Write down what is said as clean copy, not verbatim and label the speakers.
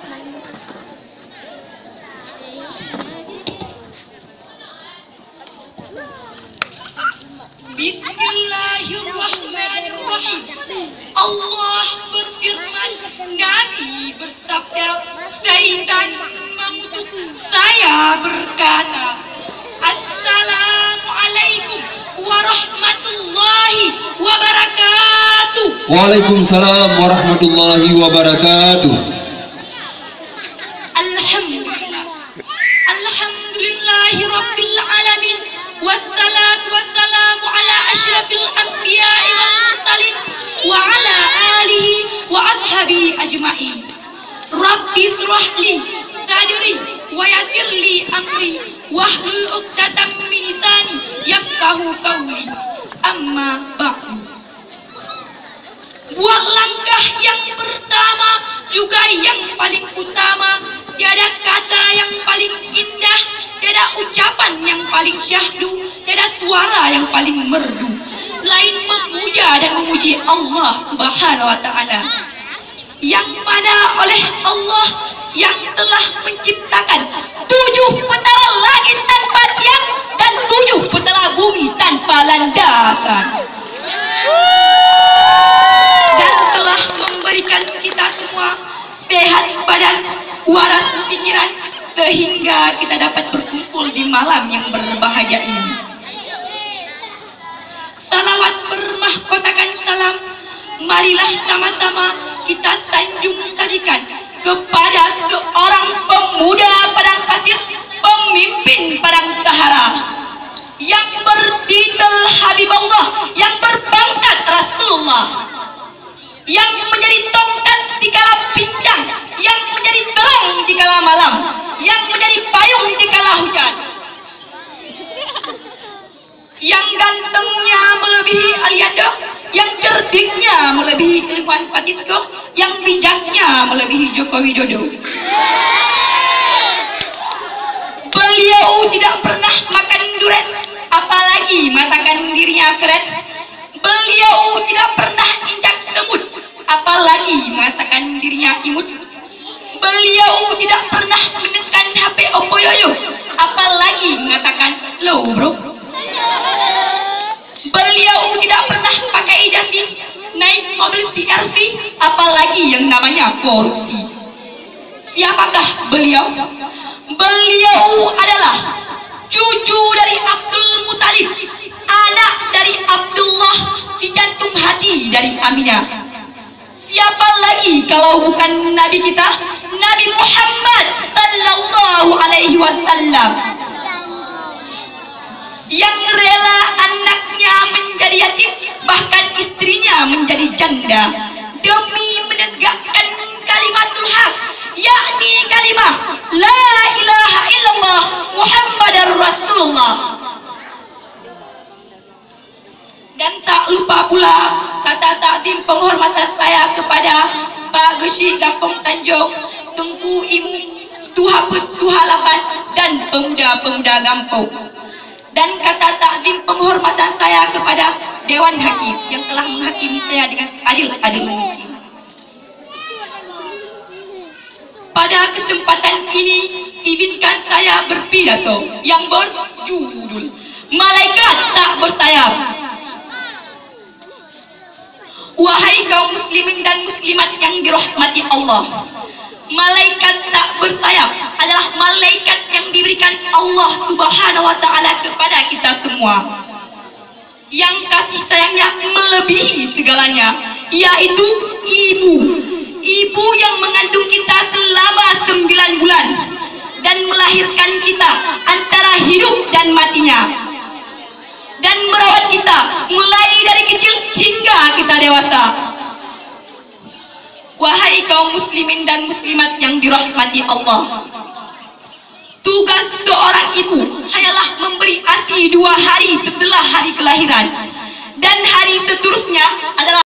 Speaker 1: Bismillahirrahmanirrahim. Allah berfirman, Nabi bersabda, Syaitan mengutuk saya berkata, Assalamualaikum warahmatullahi wabarakatuh.
Speaker 2: Waalaikumsalam warahmatullahi wabarakatuh.
Speaker 1: Alhamdulillahi rabbil alamin. Wassalatu wassalamu ala asyrafil anbiya'i wal mursalin wa ala alihi wa ashabi ajma'in. Rabbi israh li sadri wa yassir li amri wahlul 'uqdatam min lisani yafqahu qawli. Amma ba'du. Buat langkah yang pertama juga yang paling utama, tiada kata yang paling indah, tiada ucapan yang paling syahdu, tiada suara yang paling merdu selain memuja dan memuji Allah Subhanahu wa Ta'ala, yang mana oleh Allah yang telah menciptakan 7 petala langit tanpa tiang dan 7 petala bumi tanpa landasan, dan telah memberikan kita semua sehat badan, waras pikiran, sehingga kita dapat berkumpul di malam yang berbahagia ini. Salawat bermahkotakan salam, marilah sama-sama kita sanjung sajikan kepada seorang pemuda padang pasir, pemimpin padang Sahara, yang bertitel Habibullah, yang berpangkat Rasulullah, yang menjadi tongkat di kala pincang, yang menjadi terang di kala malam, yang menjadi payung di kala hujan, yang gantengnya melebihi Aliando, yang cerdiknya melebihi Ilmuwan Fatisco, yang bijaknya melebihi Joko Widodo. Beliau tidak pernah makan durian, apalagi mengatakan dirinya keren. Beliau tidak pernah injak semut, apalagi mengatakan dirinya imut. Beliau tidak pernah menekan HP Oppo Yoyo, apalagi mengatakan low bro. Beliau tidak pernah pakai dasi, naik mobil CRV, apalagi yang namanya korupsi. Siapakah beliau? Beliau adalah cucu dari Abdul Muthalib, anak dari Abdullah, si jantung hati dari Aminah. Siapa lagi kalau bukan Nabi kita, Nabi Muhammad sallallahu alaihi wasallam, yang rela anaknya menjadi yatim, bahkan istrinya menjadi janda, demi menegakkan kalimatul haq, yakni kalimah la ilaha illallah Muhammadar Rasulullah. Dan tak lupa pula kata takdim penghormatan saya kepada Pak Geshi Kampung Tanjung, Tengku Imu, Tuha Lapan, dan pemuda-pemuda Gampong. Dan kata takdim penghormatan saya kepada Dewan Hakim yang telah menghakimi saya dengan seadil-adil mungkin. Pada kesempatan ini, izinkan saya berpidato yang berjudul Malaikat Tak Bersayap. Wahai kaum muslimin dan muslimat yang dirahmati Allah, malaikat tak bersayap adalah malaikat yang diberikan Allah Subhanahu wa Ta'ala kepada kita semua, yang kasih sayangnya melebihi segalanya, yaitu ibu yang mengandung kita selama 9 bulan dan melahirkan kita antara hidup dan matinya, dan merawat kita mulai dari kecil hingga kita dewasa. Wahai kaum muslimin dan muslimat yang dirahmati Allah, tugas seorang ibu hanyalah memberi ASI 2 hari setelah hari kelahiran, dan hari seterusnya adalah